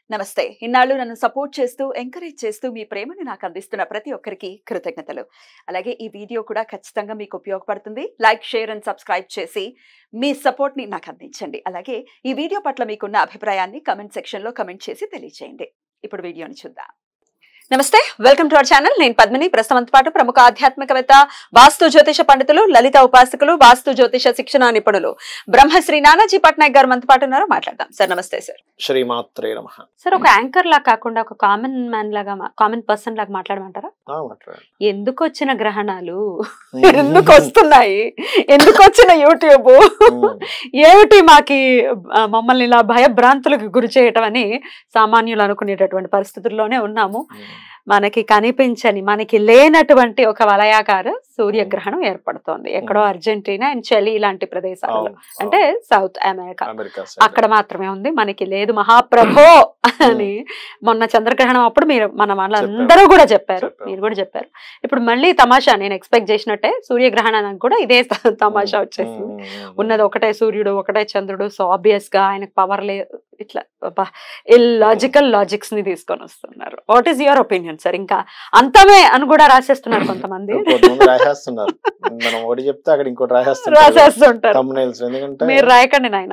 నమస్తే. ఇన్నాళ్ళు నన్ను సపోర్ట్ చేస్తూ, ఎంకరేజ్ చేస్తూ మీ ప్రేమని నాకు అందిస్తున్న ప్రతి ఒక్కరికి కృతజ్ఞతలు. అలాగే ఈ వీడియో కూడా ఖచ్చితంగా మీకు ఉపయోగపడుతుంది. లైక్, షేర్ అండ్ సబ్స్క్రైబ్ చేసి మీ సపోర్ట్‌ని నాకు అందించండి. అలాగే ఈ వీడియో పట్ల మీకున్న అభిప్రాయాన్ని కామెంట్ సెక్షన్‌లో కామెంట్ చేసి తెలియజేయండి. ఇప్పుడు వీడియోని చూద్దాం. నమస్తే, వెల్కమ్ టు అవర్ ఛానల్. నేను పద్మిని. ప్రస్తుతంతో పాటు ప్రముఖ ఆధ్యాత్మికవేత్త, వాస్తు జ్యోతిష పండితులు, లలిత ఉపాసకులు, వాస్తు జ్యోతిష శిక్షణ నిపుణులు బ్రహ్మశ్రీ నానాజీ పట్నాయక్ గారు మనతో పాటు ఉన్నారు. మాట్లాడదాం. సార్ నమస్తే. సార్ శ్రీమాత్రే నమః. సార్, ఒక యాంకర్ లా కాకుండా ఒక కామన్ మ్యాన్ లాగా, కామన్ పర్సన్ లాగా మాట్లాడమంటారా? ఎందుకు వచ్చిన గ్రహణాలు, ఎందుకు వస్తున్నాయి, ఎందుకు వచ్చిన యూట్యూబ్, ఏమిటి మాకి మమ్మల్ని ఇలా భయభ్రాంతులకు గురి చేయటం అని సామాన్యులు అనుకునేటటువంటి పరిస్థితుల్లోనే ఉన్నాము. మనకి కనిపించని, మనకి లేనటువంటి ఒక వలయాకార సూర్యగ్రహణం ఏర్పడుతోంది ఎక్కడో అర్జెంటీనా అండ్ చిలీ లాంటి ప్రదేశాలలో, అంటే సౌత్ అమెరికా, అక్కడ మాత్రమే ఉంది, మనకి లేదు మహాప్రభో అని మొన్న చంద్రగ్రహణం అప్పుడు మీరు మన వాళ్ళందరూ కూడా చెప్పారు, మీరు కూడా చెప్పారు. ఇప్పుడు మళ్ళీ తమాషా, నేను ఎక్స్పెక్ట్ చేసినట్టే సూర్యగ్రహణానికి కూడా ఇదే తమాషా వచ్చేసింది. ఉన్నది ఒకటే సూర్యుడు, ఒకటే చంద్రుడు, సో ఆబ్వియస్ గా ఆయనకు పవర్ లేదు. ఇట్లా ఇల్లాజికల్ లాజిక్స్ ని తీసుకొని వస్తున్నారు. What is your opinion sir? ఇంకా అంతమే అని కూడా రాసేస్తున్నారు కొంతమంది. రాసేస్తున్నారు, మనం ఒకటి చెప్తే అక్కడ ఇంకోటి రాసేస్తుంటారు. మీరు రాయకండి నాయన.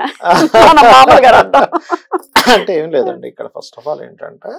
అంటే ఏం లేదండి, ఇక్కడ ఫస్ట్ ఆఫ్ ఆల్ ఏంటంటే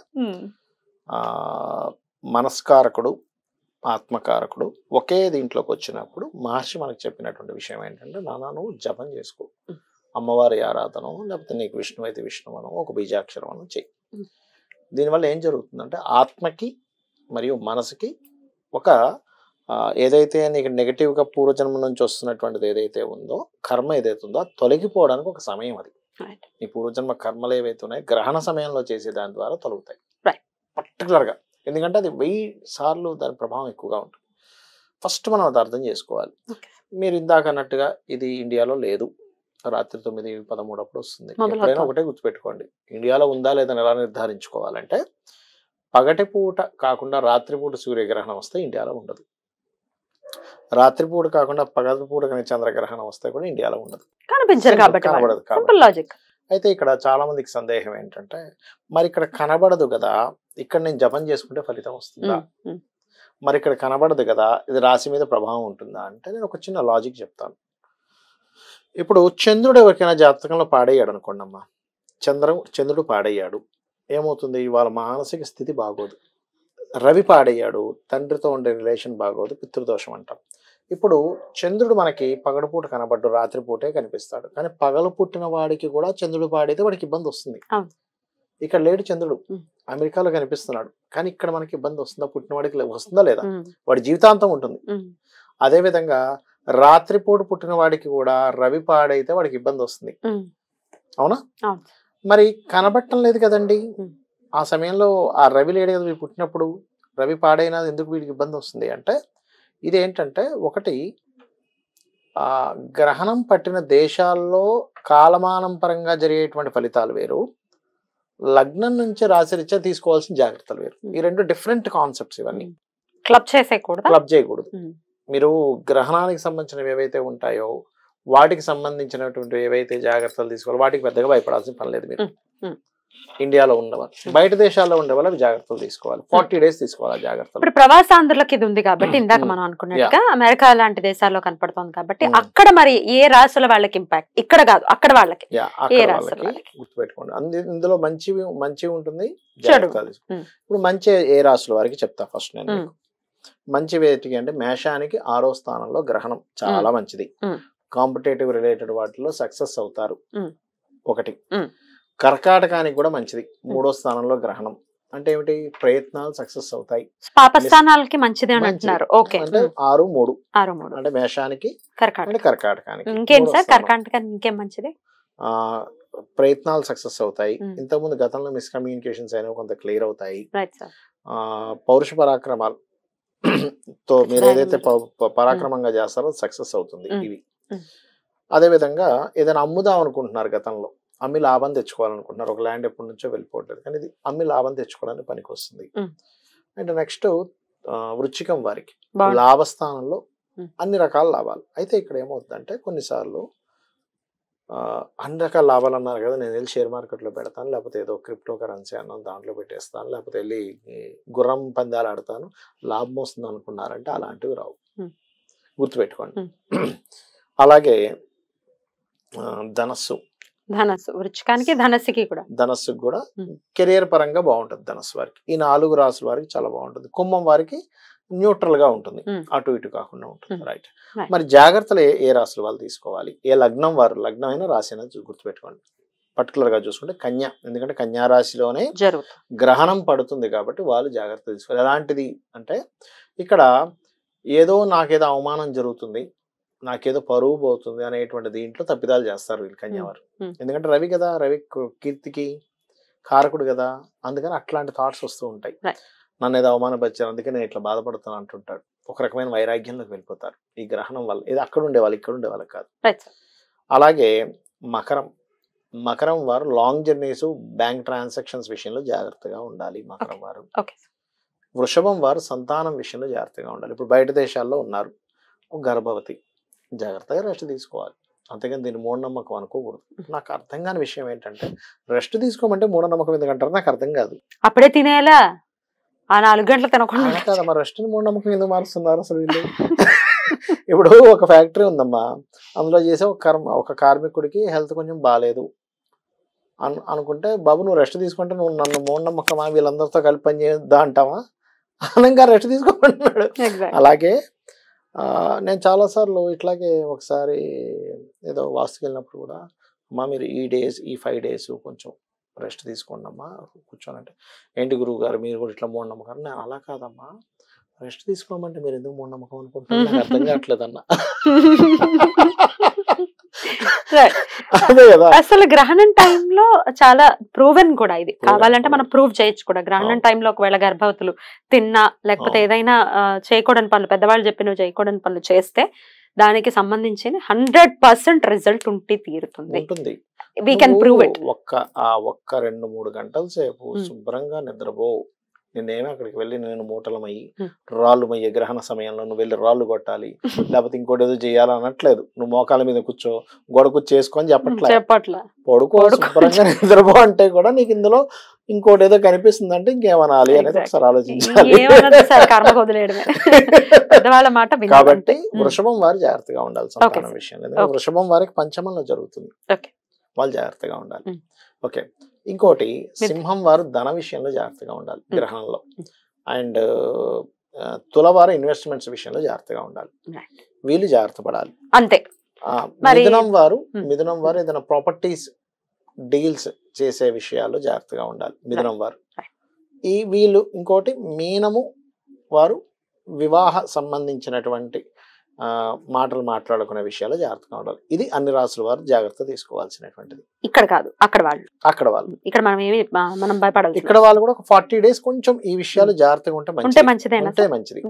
మనస్కారకుడు, ఆత్మకారకుడు ఒకే దీంట్లోకి వచ్చినప్పుడు మహర్షి మనకు చెప్పినటువంటి విషయం ఏంటంటే, నానా నువ్వు జపం చేసుకో, అమ్మవారి ఆరాధన, లేకపోతే నీకు విష్ణు అయితే విష్ణువనం, ఒక బీజాక్షరం అని చెయ్యి. దీనివల్ల ఏం జరుగుతుందంటే ఆత్మకి మరియు మనసుకి ఒక ఏదైతే నీకు నెగటివ్గా పూర్వజన్మ నుంచి వస్తున్నటువంటిది ఏదైతే ఉందో, కర్మ ఏదైతే ఉందో అది తొలగిపోవడానికి ఒక సమయం. అది నీ పూర్వజన్మ కర్మలు ఏవైతే ఉన్నాయో గ్రహణ సమయంలో చేసే దాని ద్వారా తొలగుతాయి పర్టికులర్గా. ఎందుకంటే అది 1000 సార్లు దాని ప్రభావం ఎక్కువగా ఉంటుంది. ఫస్ట్ మనం అది అర్థం చేసుకోవాలి. మీరు ఇందాక అన్నట్టుగా ఇది ఇండియాలో లేదు, రాత్రి 9:13 అప్పుడు వస్తుంది. ఎప్పుడైనా ఒకటే గుర్తుపెట్టుకోండి, ఇండియాలో ఉందా లేదని ఎలా నిర్ధారించుకోవాలంటే పగటిపూట కాకుండా రాత్రిపూట సూర్యగ్రహణం వస్తే ఇండియాలో ఉండదు, రాత్రిపూట కాకుండా పగటిపూట చంద్రగ్రహణం వస్తే కూడా ఇండియాలో ఉండదు, కనబడదు కాబట్టి. అయితే ఇక్కడ చాలా మందికి సందేహం ఏంటంటే, మరి ఇక్కడ కనబడదు కదా, ఇక్కడ నేను జపం చేసుకుంటే ఫలితం వస్తుందా, మరి ఇక్కడ కనబడదు కదా, ఇది రాశి మీద ప్రభావం ఉంటుందా అంటే, నేను ఒక చిన్న లాజిక్ చెప్తాను. ఇప్పుడు చంద్రుడు ఎవరికైనా జాతకంలో పాడయ్యాడు అనుకోండి అమ్మా, చంద్రుడు పాడయ్యాడు, ఏమవుతుంది, వాళ్ళ మానసిక స్థితి బాగోదు. రవి పాడయ్యాడు, తండ్రితో ఉండే రిలేషన్ బాగోదు, పితృదోషం అంటాం. ఇప్పుడు చంద్రుడు మనకి పగటిపూట కనబడ్డు, రాత్రిపూటే కనిపిస్తాడు. కానీ పగలు పుట్టిన వాడికి కూడా చంద్రుడు పాడైతే వాడికి ఇబ్బంది వస్తుంది. ఇక్కడ లేడు చంద్రుడు, అమెరికాలో కనిపిస్తున్నాడు, కానీ ఇక్కడ మనకి ఇబ్బంది వస్తుందా, పుట్టిన వాడికి వస్తుందా లేదా, వాడి జీవితాంతం ఉంటుంది. అదే విధంగా రాత్రిపూట పుట్టిన వాడికి కూడా రవి పాడైతే వాడికి ఇబ్బంది వస్తుంది, అవునా? మరి కనబట్టం లేదు కదండి, ఆ సమయంలో ఆ రవి లేడు కదా వీడు పుట్టినప్పుడు, రవి పాడైనా ఎందుకు వీడికి ఇబ్బంది వస్తుంది అంటే, ఇదేంటంటే ఒకటి గ్రహణం పట్టిన దేశాల్లో కాలమానం పరంగా జరిగేటువంటి ఫలితాలు వేరు, లగ్నం నుంచి రాశిరీత్యా తీసుకోవాల్సిన జాగ్రత్తలు వేరు. ఈ రెండు డిఫరెంట్ కాన్సెప్ట్స్. ఇవన్నీ క్లబ్ చేయకూడదు. మీరు గ్రహణానికి సంబంధించినవి ఏవైతే ఉంటాయో వాటికి సంబంధించినటువంటి ఏవైతే జాగ్రత్తలు తీసుకోవాలి, వాటికి పెద్దగా భయపడాల్సిన పని లేదు. మీరు ఇండియాలో ఉండేవాళ్ళు, బయట దేశాల్లో ఉండేవాళ్ళు అవి జాగ్రత్తలు తీసుకోవాలి, 40 days తీసుకోవాలి జాగ్రత్తలు. ఇప్పుడు ప్రవాసాంధ్రులకి ఇది ఉంది కాబట్టి, ఇందాక మనం అనుకున్నట్టుగా అమెరికా లాంటి దేశాల్లో కనపడుతుంది కాబట్టి, అక్కడ మరి ఏ రాసుల వాళ్ళకి ఇంపాక్ట్, ఇక్కడ కాదు అక్కడ వాళ్ళకి గుర్తుపెట్టుకోండి. ఇందులో మంచి ఉంటుంది, ఇప్పుడు మంచి ఏ రాసుల వారికి చెప్తా ఫస్ట్ నేను. మంచి వేటికి అంటే మేషానికి 6వ స్థానంలో గ్రహణం చాలా మంచిది, కాంపిటేటివ్ రిలేటెడ్ వాటిలో సక్సెస్ అవుతారు. ఒకటి. కర్కాటకానికి కూడా మంచిది, 3వ స్థానంలో గ్రహణం అంటే ఏమిటి, ప్రయత్నాలు సక్సెస్ అవుతాయి. పాపస్థానాలకి మంచిది అని అంటున్నారు. అంటే 6-3 అంటే మేషానికి, కర్కాటకానికి. ఇంకేంటి సార్ కర్కాటకానికి ఇంకేం మంచిది? ప్రయత్నాలు సక్సెస్ అవుతాయి. ఇంతకుముందు గతంలో మిస్కమ్యూనికేషన్స్ అయినా కొంత క్లియర్ అవుతాయి. పౌరుష పరాక్రమాలు తో మీరు ఏదైతే పరాక్రమంగా చేస్తారో సక్సెస్ అవుతుంది. ఇవి అదే విధంగా ఏదైనా అమ్ముదాం అనుకుంటున్నారు, గతంలో అమ్మి లాభం తెచ్చుకోవాలనుకుంటున్నారు, ఒక ల్యాండ్ ఎప్పటి నుంచో వెళ్ళిపోవట్లేదు, కానీ ఇది అమ్మి లాభం తెచ్చుకోవడానికి పనికి వస్తుంది. అండ్ నెక్స్ట్ వృశ్చికం వారికి లాభస్థానంలో అన్ని రకాల లాభాలు. అయితే ఇక్కడ ఏమవుతుందంటే కొన్నిసార్లు అన్ని రకాల లాభాలు అన్నారు కదా, నేను వెళ్ళి షేర్ మార్కెట్లో పెడతాను, లేకపోతే ఏదో క్రిప్టో కరెన్సీ అన్నాను దాంట్లో పెట్టేస్తాను, లేకపోతే వెళ్ళి గుర్రం పందాలు ఆడతాను లాభం వస్తుంది అనుకున్నారంటే అలాంటివి రావు, గుర్తుపెట్టుకోండి. అలాగే ధనస్సు వృచ్చికానికి ధనస్సుకి కూడా, ధనస్సుకి కూడా కెరియర్ పరంగా బాగుంటుంది ధనస్సు వారికి. ఈ 4 రాసుల వారికి చాలా బాగుంటుంది. కుంభం వారికి న్యూట్రల్ గా ఉంటుంది, అటు ఇటు కాకుండా ఉంటుంది. రైట్. మరి జాగ్రత్తలు ఏ రాశుల వాళ్ళు తీసుకోవాలి, ఏ లగ్నం వారు, లగ్నం అయినా రాశి అయినా గుర్తుపెట్టుకోండి. పర్టికులర్ గా చూసుకుంటే కన్యా, ఎందుకంటే కన్యా రాశిలోనే గ్రహణం పడుతుంది కాబట్టి వాళ్ళు జాగ్రత్త తీసుకోవాలి. ఎలాంటిది అంటే ఇక్కడ ఏదో నాకేదో అవమానం జరుగుతుంది, నాకేదో పరువు పోతుంది అనేటువంటి దీంట్లో తప్పిదాలు చేస్తారు వీళ్ళు కన్యావారు. ఎందుకంటే రవి కదా, రవి కీర్తికి కారకుడు కదా, అందుకని అట్లాంటి థాట్స్ వస్తూ ఉంటాయి. నన్ను ఏదో అవమానపరిచారు అందుకే నేను ఇట్లా బాధపడుతాను అంటుంటాడు. ఒక రకమైన వైరాగ్యంలోకి వెళ్ళిపోతారు ఈ గ్రహణం వల్ల. ఇది అక్కడ ఉండేవాళ్ళు ఇక్కడ ఉండేవాళ్ళకి కాదు. అలాగే మకరం వారు లాంగ్ జర్నీస్, బ్యాంక్ ట్రాన్సాక్షన్స్ విషయంలో జాగ్రత్తగా ఉండాలి మకరం వారు. వృషభం వారు సంతానం విషయంలో జాగ్రత్తగా ఉండాలి. ఇప్పుడు బయట దేశాల్లో ఉన్నారు, గర్భవతి, జాగ్రత్తగా రెస్ట్ తీసుకోవాలి. అంతేగాని దీన్ని మూఢనమ్మకం అనుకోకూడదు. నాకు అర్థం కాని విషయం ఏంటంటే రెస్ట్ తీసుకోమంటే మూఢనమ్మకం ఎందుకంటారు నాకు అర్థం కాదు. అప్పుడే తినేలా ఆ 4 గంటలు తినకుండా కదా, మరి రెస్ట్ ని మూఢనమ్మకం ఎందుకు మారుస్తున్నారు అసలు వీళ్ళు? ఇప్పుడు ఒక ఫ్యాక్టరీ ఉందమ్మా, అందులో చేసే ఒక కార్మికుడికి హెల్త్ కొంచెం బాగాలేదు అనుకుంటే, బాబు నువ్వు రెస్ట్ తీసుకుంటే నువ్వు నన్ను మూఢనమ్మకమా వీళ్ళందరితో కలిపి పని చేద్దా అంటావా? అనగా రెస్ట్ తీసుకోమంటున్నాడు. అలాగే నేను చాలాసార్లు ఇట్లాగే ఒకసారి ఏదో వాస్తుకి వెళ్ళినప్పుడు కూడా, అమ్మా మీరు ఈ 5 days కొంచెం రెస్ట్ తీసుకోండి అమ్మా కూర్చోనంటే, ఏంటి గురువు గారు మీరు కూడా ఇట్లా మూఢనమ్మకం? నేను అలా కాదమ్మా, రెస్ట్ తీసుకోమంటే మీరు ఎందుకు మూఢనమ్మకం అనుకుంటున్నారు, నాకు అర్థం కావట్లేదన్నా. అసలు గ్రహణం టైంలో చాలా ప్రూవెన్ కూడా ఇది, కావాలంటే మనం ప్రూవ్ చేయొచ్చు కూడా. గ్రహణం టైంలో ఒకవేళ గర్భవతులు తిన్నా లేకపోతే ఏదైనా చేయకూడని పనులు, పెద్దవాళ్ళు చెప్పినవి చేయకూడని పనులు చేస్తే దానికి సంబంధించిన 100% రిజల్ట్ ఉంటే తీరుతుంది. We can prove it. ఒక్క 2-3 గంటల సేపు శుభ్రంగా నిద్రపో. నేనేమో అక్కడికి వెళ్ళి నేను మూటలమయ్యి రాళ్ళు మయ్యే గ్రహణ సమయంలో నువ్వు వెళ్ళి రాళ్ళు కొట్టాలి లేకపోతే ఇంకోటి ఏదో చేయాలనట్లేదు. నువ్వు మోకాల మీద కూర్చో, గోడ కూర్చో చేసుకొని చెప్పట్లా. పడుకో శుభ్రంగా నిద్రపో అంటే కూడా నీకు ఇందులో ఇంకోటి ఏదో కనిపిస్తుంది అంటే ఇంకేమనాలి అనేది ఒకసారి ఆలోచించాలి. కాబట్టి వృషభం వారు జాగ్రత్తగా ఉండాలి సంతానం విషయంలో. వృషభం వారికి పంచమంలో జరుగుతుంది, వాళ్ళు జాగ్రత్తగా ఉండాలి. ఓకే. ఇంకోటి సింహం వారు ధన విషయంలో జాగ్రత్తగా ఉండాలి గ్రహణంలో. అండ్ తులవారు ఇన్వెస్ట్మెంట్స్ విషయంలో జాగ్రత్తగా ఉండాలి, వీళ్ళు జాగ్రత్త పడాలి అంతే. మిథునం వారు ఏదైనా ప్రాపర్టీస్ డీల్స్ చేసే విషయాల్లో జాగ్రత్తగా ఉండాలి మిథునం వారు. వీళ్ళు ఇంకోటి మీనము వారు వివాహ సంబంధించినటువంటి మాటలు మాట్లాడుకునే విషయాలు జాగ్రత్తగా ఉండాలి. ఇది అన్ని రాసుల వారు జాగ్రత్త తీసుకోవాల్సినటువంటిది. ఇక్కడ కాదు, అక్కడ వాళ్ళు ఇక్కడ మనం భయపడాలి. ఇక్కడ వాళ్ళు కూడా ఒక 40 days కొంచెం ఈ విషయాలు జాగ్రత్తగా ఉంటే మంచిది.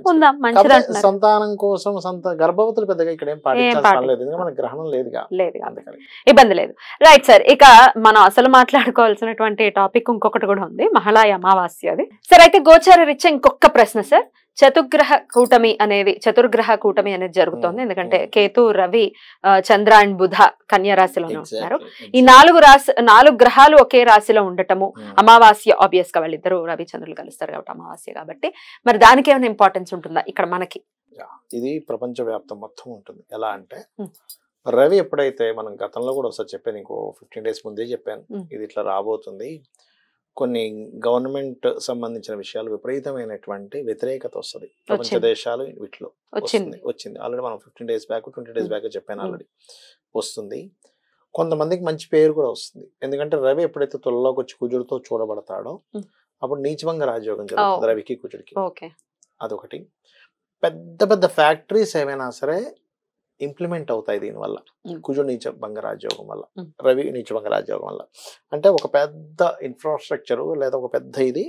సంతానం కోసం గర్భవతులు పెద్దగా ఇక్కడ ఏం పాటించాల్సిన లేదు, ఎందుకంటే మన గ్రహణం లేదుగా, ఇబ్బంది లేదు. రైట్ సార్, ఇక మనం అసలు మాట్లాడుకోవాల్సినటువంటి టాపిక్ ఇంకొకటి కూడా ఉంది, మహాళయ అమావాస్య. అది సార్. అయితే గోచార రీత్యా ఇంకొక ప్రశ్న సార్, చతుర్గ్రహ కూటమి అనేది జరుగుతోంది. ఎందుకంటే కేతు, రవి, చంద్ర అండ్ బుధ కన్యా రాశిలో ఉంటున్నారు. ఈ 4 గ్రహాలు ఒకే రాశిలో ఉండటము, అమావాస్య ఆబ్వియస్ గా వాళ్ళిద్దరు రవి చంద్రులు కలుస్తారు కాబట్టి అమావాస్య కాబట్టి, మరి దానికి ఏమైనా ఇంపార్టెన్స్ ఉంటుందా ఇక్కడ మనకి? ఇది ప్రపంచ వ్యాప్తం మొత్తం ఉంటుంది. ఎలా అంటే రవి ఎప్పుడైతే మనం గతంలో కూడా ఒకసారి చెప్పాను, ఇంకో 15 days ముందే చెప్పాను, ఇది ఇట్లా రాబోతుంది, కొన్ని గవర్నమెంట్ సంబంధించిన విషయాలు విపరీతమైనటువంటి వ్యతిరేకత వస్తుంది ప్రపంచ దేశాలు వీటిలో వచ్చింది. ఆల్రెడీ మనం 15 days బ్యాక్ 20 days బ్యాక్ చెప్పాను, ఆల్రెడీ వస్తుంది. కొంతమందికి మంచి పేరు కూడా వస్తుంది, ఎందుకంటే రవి ఎప్పుడైతే తులలోకి వచ్చి కుజుడితో చూడబడతాడో అప్పుడు నీచభంగ రాజయోగం జరుగుతుంది రవికి కుజుడికి. అదొకటి. పెద్ద పెద్ద ఫ్యాక్టరీస్ ఏమైనా సరే ఇంప్లిమెంట్ అవుతాయి దీనివల్ల, కుజుడు నీచభంగ రాజయోగం వల్ల, రవి నీచభంగ రాజయోగం వల్ల. అంటే ఒక పెద్ద ఇన్ఫ్రాస్ట్రక్చర్ లేదా ఒక పెద్ద ఇది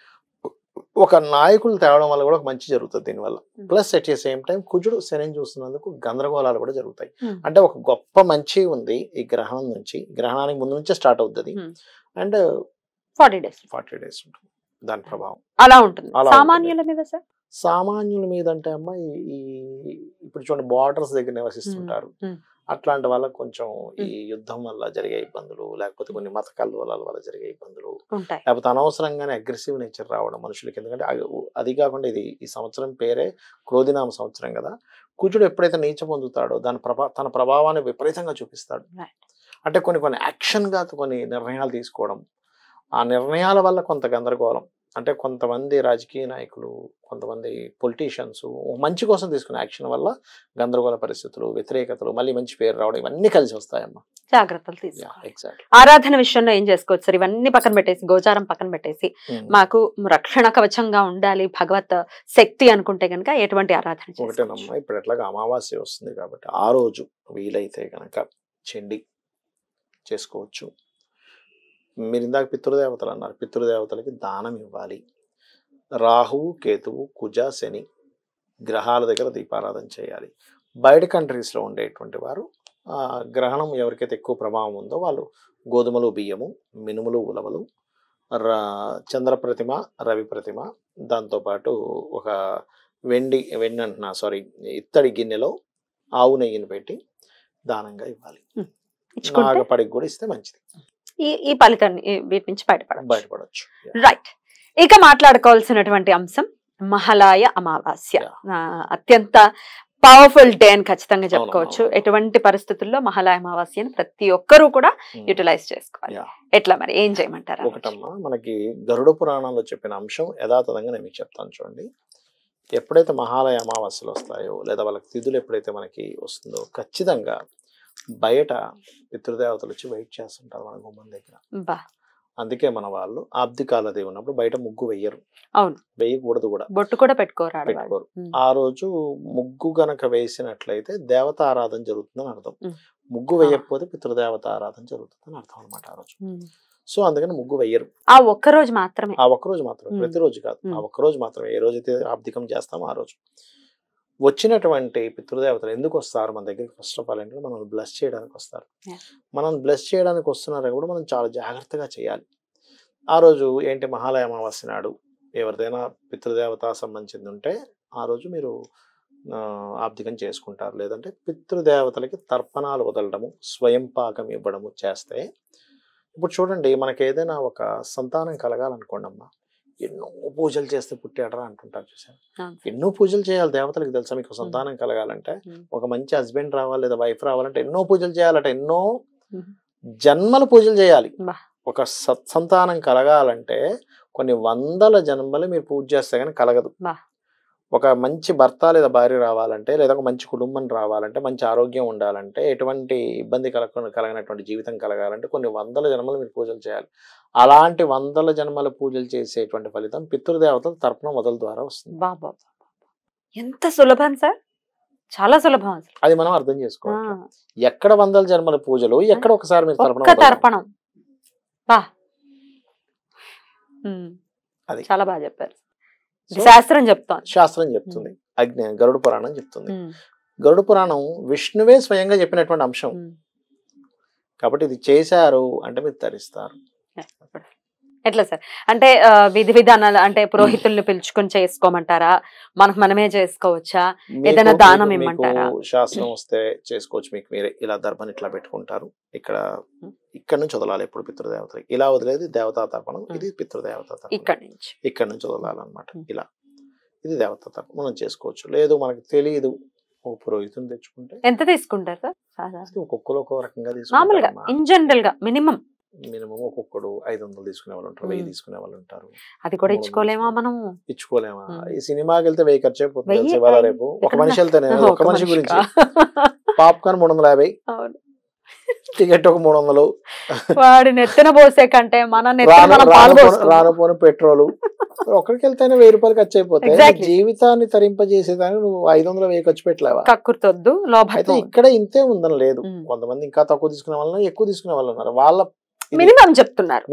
ఒక నాయకులు తేవడం వల్ల కూడా ఒక మంచి జరుగుతుంది దీనివల్ల. Plus at the same time కుజుడు శనిని చూస్తున్నందుకు గందరగోళాలు కూడా జరుగుతాయి. అంటే ఒక గొప్ప మంచి ఉంది ఈ గ్రహణం నుంచి, గ్రహణానికి ముందు నుంచే స్టార్ట్ అవుతుంది. అండ్ 40 days ఉంటుంది దాని ప్రభావం. అలా ఉంటుంది. సామాన్యుల మీద అంటే అమ్మ ఇప్పుడు చూడండి బార్డర్స్ దగ్గర నివసిస్తుంటారు, అట్లాంటి వాళ్ళకి కొంచెం ఈ యుద్ధం వల్ల జరిగే ఇబ్బందులు, లేకపోతే కొన్ని మత కలవల వల్ల జరిగే ఇబ్బందులు, ఉంటాయి. లేకపోతే అనవసరంగానే అగ్రెసివ్ నేచర్ రావడం మనుషులకి. ఎందుకంటే అది కాకుండా ఈ సంవత్సరం పేరే క్రోధినామ సంవత్సరం కదా. కుజుడు ఎప్పుడైతే నీచ పొందుతాడో తన ప్రభావాన్ని విపరీతంగా చూపిస్తాడు. అంటే కొన్ని యాక్షన్గా కొన్ని నిర్ణయాలు తీసుకోవడం, ఆ నిర్ణయాల వల్ల కొంత గందరగోళం. అంటే కొంతమంది రాజకీయ నాయకులు, కొంతమంది పొలిటీషియన్స్ మంచి కోసం తీసుకునే యాక్షన్ వల్ల గందరగోళ పరిస్థితులు, వ్యతిరేకతలు, మళ్ళీ మంచి పేరు రావడం, ఇవన్నీ కలిసి వస్తాయమ్మా. జాగ్రత్తలు తీసుకోవాలి. ఎగ్జాక్ట్లీ. ఆరాధన విషయంలో ఏం చేసుకోవచ్చు సార్? ఇవన్నీ పక్కన పెట్టేసి, గోచారం పక్కన పెట్టేసి, మాకు రక్షణ కవచంగా ఉండాలి భగవత్ శక్తి అనుకుంటే కనుక ఎటువంటి ఆరాధన? ఒకటేనమ్మా, ఇప్పుడు ఎట్లాగా అమావాస్య వస్తుంది కాబట్టి ఆ రోజు వీలైతే కనుక చండి చేసుకోవచ్చు. మీరు ఇందాక పితృదేవతలు అన్నారు, పితృదేవతలకి దానం ఇవ్వాలి. రాహువు, కేతువు, కుజ, శని గ్రహాల దగ్గర దీపారాధన చేయాలి. బయట కంట్రీస్లో ఉండేటువంటి వారు గ్రహణం ఎవరికైతే ఎక్కువ ప్రభావం ఉందో వాళ్ళు గోధుమలు, బియ్యము, మినుములు, ఉలవలు, చంద్ర ప్రతిమ, రవి ప్రతిమ, దాంతోపాటు ఒక ఇత్తడి గిన్నెలో ఆవు నెయ్యిని పెట్టి దానంగా ఇవ్వాలి. నాగపడికి కూడా ఇస్తే మంచిది. ఈ ఫలితాన్ని వీటి నుంచి బయటపడవచ్చు. రైట్. ఇక మాట్లాడుకోవాల్సినటువంటి అంశం మహాలయ అమావాస్య. అత్యంత పవర్ఫుల్ డే అని ఖచ్చితంగా చెప్పుకోవచ్చు. ఎటువంటి పరిస్థితుల్లో మహాలయ అమావాస్యని ప్రతి ఒక్కరూ కూడా యూటిలైజ్ చేసుకోవాలి. ఎట్లా మరి ఏం చేయమంటారు? ఒకటమ్మా, మనకి గరుడ పురాణంలో చెప్పిన అంశం యథాతథంగా నేను మీకు చెప్తాను చూడండి. ఎప్పుడైతే మహాలయ అమావాస్యలు వస్తాయో, లేదా వాళ్ళకి తిథులు ఎప్పుడైతే మనకి వస్తుందో, ఖచ్చితంగా బయట పితృదేవతలు వచ్చి వెయిట్ చేస్తుంటారు మన గుమ్మం దగ్గర. అందుకే మన వాళ్ళు ఆబ్దికాలది ఉన్నప్పుడు బయట ముగ్గు వెయ్యరు. అవును, వేయకూడదు కూడా, బొట్టు కూడా పెట్టుకోరు. ఆ రోజు ముగ్గు గనక వేసినట్లయితే దేవత ఆరాధన జరుగుతుందని అర్థం. ముగ్గు వేయకపోతే పితృదేవత ఆరాధన జరుగుతుందని అర్థం అనమాట ఆ రోజు. సో అందుకని ముగ్గు వెయ్యరు. ఆ ఒక్కరోజు మాత్రమే, ప్రతిరోజు కాదు, ఆ ఒక్కరోజు మాత్రమే. ఏ రోజైతే ఆబ్దికం చేస్తామో ఆ రోజు. వచ్చినటువంటి పితృదేవతలు ఎందుకు వస్తారు మన దగ్గరికి? ఫస్ట్ ఆఫ్ ఆల్ ఏంటంటే మనల్ని బ్లెస్ చేయడానికి వస్తారు. మనం బ్లెస్ చేయడానికి వస్తున్నారా కూడా మనం చాలా జాగ్రత్తగా చేయాలి. ఆ రోజు ఏంటి, మహాలయ అమావాస్య నాడు ఎవరిదైనా పితృదేవత సంబంధించింది ఉంటే ఆ రోజు మీరు ఆబ్దికం చేసుకుంటారు. లేదంటే పితృదేవతలకి తర్పణాలు వదలడము, స్వయం పాకం ఇవ్వడము చేస్తే, ఇప్పుడు చూడండి, మనకి ఏదైనా ఒక సంతానం కలగాలనుకోండి అమ్మా, ఎన్నో పూజలు చేస్తే పుట్టాడరా అంటుంటారు చూసారు. ఎన్నో పూజలు చేయాలి దేవతలకు. తెలుసా మీకు? సంతానం కలగాలంటే, ఒక మంచి హస్బెండ్ రావాలి లేదా వైఫ్ రావాలంటే ఎన్నో పూజలు చేయాలట. ఎన్నో జన్మల పూజలు చేయాలి. ఒక సత్సంతానం కలగాలంటే కొన్ని వందల జన్మలు మీరు పూజ చేస్తే కానీ కలగదు. ఒక మంచి భర్త లేదా భార్య రావాలంటే, లేదా ఒక మంచి కుటుంబం రావాలంటే, మంచి ఆరోగ్యం ఉండాలంటే, ఎటువంటి ఇబ్బంది కలగనటువంటి జీవితం కలగాలంటే కొన్ని వందల జన్మలు మీరు పూజలు చేయాలి. అలాంటి వందల జన్మల పూజలు చేసేటువంటి ఫలితం పితృదేవతల తర్పణం మొదల ద్వారా వస్తుంది. ఎంత సులభం సార్, చాలా సులభం. అది మనం అర్థం చేసుకోవాలి. ఎక్కడ వందల జన్మల పూజలు, ఎక్కడ ఒకసారి మీరు తర్పణం. అది చాలా బాగా చెప్పారు. శాస్త్రం చెప్తుంది. గరుడ పురాణం చెప్తుంది. గరుడ పురాణం విష్ణువే స్వయంగా చెప్పినటువంటి అంశం కాబట్టి ఇది చేశారు అంటే మీరు తరిస్తారు. ఎట్లా సార్? అంటే విధి విధానాలు అంటే పురోహితుల్ని పిలుచుకొని చేసుకోమంటారా? మనమే చేసుకోవచ్చా? ఏదైనా దానం ఇమ్మంటారా? శాస్త్రం వస్తే చేసుకోవచ్చు. మీకు మీరే ఇలా దర్భని ఇట్లా పెట్టుకుంటారు. ఇక్కడ నుంచి వదలాలి. ఎప్పుడు పితృదేవతలకి ఇలా వదిలేదు దేవతా తర్పణం, ఇది పితృదేవతా తర్పణం. ఇక్కడ నుంచి వదలాలన్నమాట. ఇలా ఇది దేవతా తర్పణం మనం చేసుకోవచ్చు. లేదు మనకు తెలియదు, ఒక పురోహితుని తెచ్చుకుంటే. ఎంత తీసుకుంటారు సార్? ఒక్కొక్కరు ఒక్కో రకంగా మామూలుగా ఇన్ జనరల్ గా మినిమం ఒక్కొక్కడు 500 తీసుకునే వాళ్ళు ఉంటారు, 1000 తీసుకునే వాళ్ళు ఉంటారు. అది కూడా ఇచ్చుకోలేమా? మనం ఇచ్చుకోలేమా? ఈ సినిమాకి వెళ్తే 1000 ఖర్చు అయిపోతుంది. ఇవాళ రేపు ఒక మనిషి వెళ్తేనే, ఒక మనిషి గురించి పాప్కార్న్ 350, టికెట్ ఒక 300. వాడి నెత్తిన పోసే కంటే మన రానుపోని పెట్రోలు. ఒకరికి వెళ్తేనే 1000 రూపాయలు ఖర్చు అయిపోతాయి. జీవితాన్ని తరింపజేసేదాన్ని నువ్వు 500 1000 ఖర్చు పెట్టలేవా? కక్కుర్తొద్దు. అయితే ఇక్కడ ఇంతే ఉందని లేదు. కొంతమంది ఇంకా తక్కువ తీసుకునే వాళ్ళు, ఎక్కువ తీసుకునే వాళ్ళు ఉన్నారు. వాళ్ళ మినిమం చెప్తున్నాను.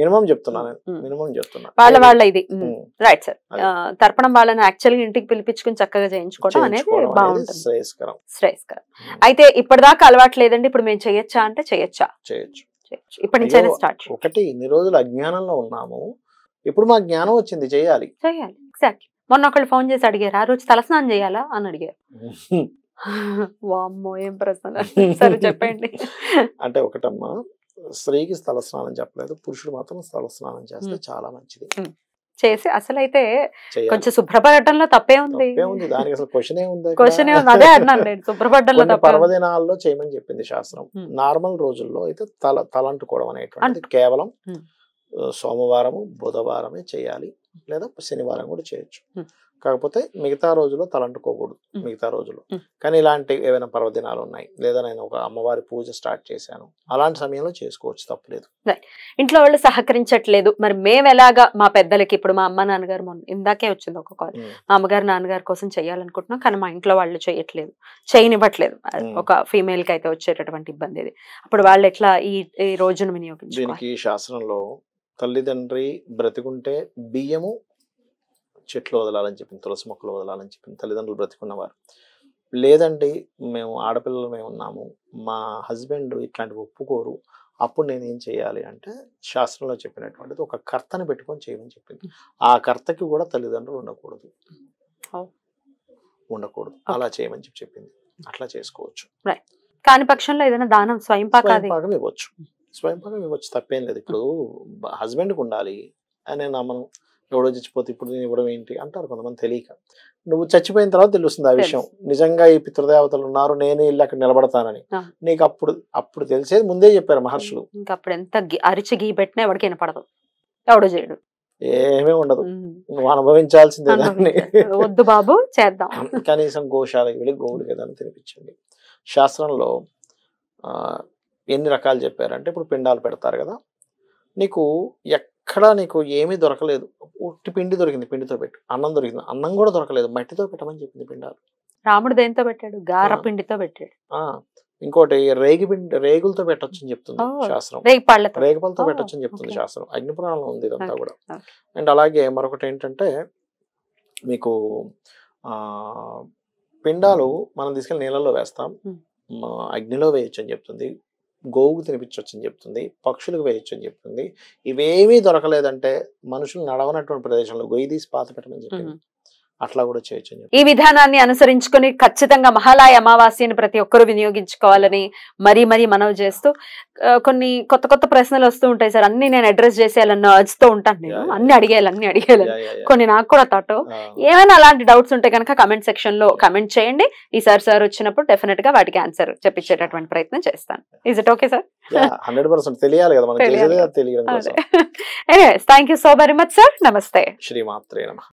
వాళ్ళ ఇది రైట్ సార్. తర్పణం వాళ్ళని యాక్చువల్గా ఇంటికి పిలిపించుకుని చక్కగా చేయించుకోవడం అనేది బాగుంటుంది, శ్రేయస్కరం. అయితే ఇప్పటిదాకా అలవాటు లేదండి, ఇప్పుడు మేము చేయొచ్చా అంటే చేయొచ్చు. ఇప్పటి నుంచి స్టార్ట్. ఒకటి, ఇన్ని రోజులు అజ్ఞానంలో ఉన్నాము, ఇప్పుడు మా జ్ఞానం వచ్చింది, చేయాలి. ఎగ్జాక్ట్లీ. మొన్న ఒకళ్ళు ఫోన్ చేసి అడిగారు, ఆ రోజు తలస్నానం చేయాలా అని అడిగారు. వామ్మో ఏం ప్రశ్న. సరే చెప్పండి. అంటే ఒకటమ్మా, స్త్రీకి స్థలస్నానం చెప్పలేదు, పురుషుడు మాత్రం స్థలస్నానం చేస్తే చాలా మంచిది. చేసి అసలైతే చేయాలి. కొంచెం శుభ్రపడటంలో తప్పే ఉంది. తప్పేముంది, దానికి అసలు క్వశ్చన్ ఏముంది? క్వశ్చన్ ఏముంది, అదే అన్నాను నేను, శుభ్రపడడంలో కొన్ని తప్పే ఉంది. పర్వదినాల్లో చేయమని చెప్పింది శాస్త్రం. నార్మల్ రోజుల్లో అయితే తలంటుకోవడం అనేటువంటిది కేవలం సోమవారము బుధవారమే చేయాలి, లేదా శనివారం కూడా చేయొచ్చు. కాకపోతే మిగతా రోజుల్లో తలంటుకోకూడదు మిగతా రోజుల్లో. కానీ ఇలాంటి ఏమైనా పర్వదినాలు ఉన్నాయి, లేదా నేను ఒక అమ్మవారి పూజ స్టార్ట్ చేశాను, అలాంటి సమయంలో చేసుకోవచ్చు, తప్పలేదు. ఇంట్లో వాళ్ళు సహకరించట్లేదు, మరి మేము ఎలాగా మా పెద్దలకి, ఇప్పుడు మా అమ్మ నాన్నగారు ఇందాకే వచ్చింది ఒక కాల్, మా అమ్మగారు నాన్నగారి కోసం చెయ్యాలనుకుంటున్నాం కానీ మా ఇంట్లో వాళ్ళు చేయట్లేదు, చేయనివ్వట్లేదు. ఒక ఫీమేల్ కి అయితే వచ్చేటటువంటి ఇబ్బంది ఇది. అప్పుడు వాళ్ళు ఎట్లా ఈ రోజును వినియోగించాలి? దీనికి శాస్త్రంలో తల్లిదండ్రి బ్రతికుంటే బియ్యము చెట్లు వదలాలని చెప్పింది, తులసి మొక్కలు వదలాలని చెప్పింది తల్లిదండ్రులు బ్రతికున్నవారు. లేదండి మేము ఆడపిల్లలు మేము ఉన్నాము, మా హస్బెండ్ ఇట్లాంటివి ఒప్పుకోరు, అప్పుడు నేను ఏం చేయాలి అంటే శాస్త్రంలో చెప్పినటువంటిది ఒక కర్తని పెట్టుకొని చేయమని చెప్పింది. ఆ కర్తకి కూడా తల్లిదండ్రులు ఉండకూడదు, అలా చేయమని చెప్పింది. అట్లా చేసుకోవచ్చు. కాని పక్షంలో ఏదైనా దానం స్వయంపాకం ఇవ్వచ్చు, తప్పేం లేదు. ఇప్పుడు హస్బెండ్కి ఉండాలి అని నమ్మను, ఎవడో చచ్చిపోతే ఇప్పుడు నేను ఇవ్వడం ఏంటి అంటారు కొంతమంది తెలియక. నువ్వు చచ్చిపోయిన తర్వాత తెలుస్తుంది ఆ విషయం, నిజంగా ఈ పితృదేవతలు ఉన్నారు, నేను ఇల్లు అక్కడ నిలబడతానని. నీకు అప్పుడు తెలిసేది ముందే చెప్పారు మహర్షులు. ఇంకా అప్పుడు ఎంత అరిచి గీ పెట్టినా ఎవరికి వినపడదు, ఎవడో చేయడు, ఏమీ ఉండదు, నువ్వు అనుభవించాల్సిందే దాన్ని. వద్దు బాబు చేద్దాం. కనీసం గోశాలకు వెళ్ళి గోవులకి ఏదైనా తినిపించండి. శాస్త్రంలో ఎన్ని రకాలు చెప్పారంటే, ఇప్పుడు పిండాలు పెడతారు కదా, నీకు ఎక్కడా నీకు ఏమీ దొరకలేదు, ఉట్టి పిండి దొరికింది, పిండితో పెట్టు. అన్నం దొరికింది, అన్నం కూడా దొరకలేదు, మట్టితో పెట్టమని చెప్పింది పిండాలు. రాముడు దేంతో పెట్టాడు? గార పిండితో పెట్టాడు. ఇంకోటి రేగులతో పెట్టొచ్చు అని చెప్తుంది శాస్త్రం, రేగుపళ్ళతో పెట్టొచ్చు అని చెప్తుంది శాస్త్రం. అగ్నిపురాణంలో ఉంది ఇదంతా కూడా. అండ్ అలాగే మరొకటి ఏంటంటే, మీకు పిండాలు మనం తీసుకెళ్ళి నీళ్ళలో వేస్తాం, అగ్నిలో వేయొచ్చు అని చెప్తుంది, గోవుకు తినిపించవచ్చు అని చెప్తుంది, పక్షులకు వేయొచ్చు అని చెప్తుంది. ఇవేమీ దొరకలేదంటే మనుషులు నడవనటువంటి ప్రదేశంలో గొయ్యి తీసి పాత పెట్టమని చెప్పింది, అట్లా కూడా చేయొచ్చు అని. ఈ విధానాన్ని అనుసరించుకొని ఖచ్చితంగా మహాలయ అమావాస్యని ప్రతి ఒక్కరూ వినియోగించుకోవాలని మరీ మనవి చేస్తూ, కొన్ని కొత్త ప్రశ్నలు వస్తూ ఉంటాయి సార్, అన్ని నేను అడ్రస్ చేసేయాలన్న అర్జ్తో ఉంటాను నేను, అన్ని అడిగేయాలి, కొన్ని నాకు కూడా థాట్. ఏమైనా అలాంటి డౌట్స్ ఉంటే కనుక కమెంట్ సెక్షన్ లో కమెంట్ చేయండి. ఈ సార్ వచ్చినప్పుడు డెఫినెట్ గా వాటికి ఆన్సర్ చెప్పించేటటువంటి ప్రయత్నం చేస్తాను. Is it okay sir? 100% తెలియాలి కదా, మనకు తెలియడం కోసం. Anyways, thank you so very much sir. నమస్తే. శ్రీమాత్రే నమః.